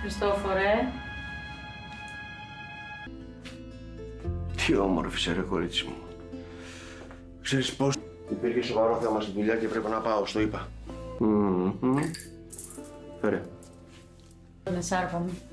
Χριστόφορε. Τι όμορφη είσαι, ρε κορίτσι μου. Ξέρεις πώς υπήρχε σοβαρό θέμα στη δουλειά και πρέπει να πάω, στο είπα. Φέρε. Είναι σάρπα μου.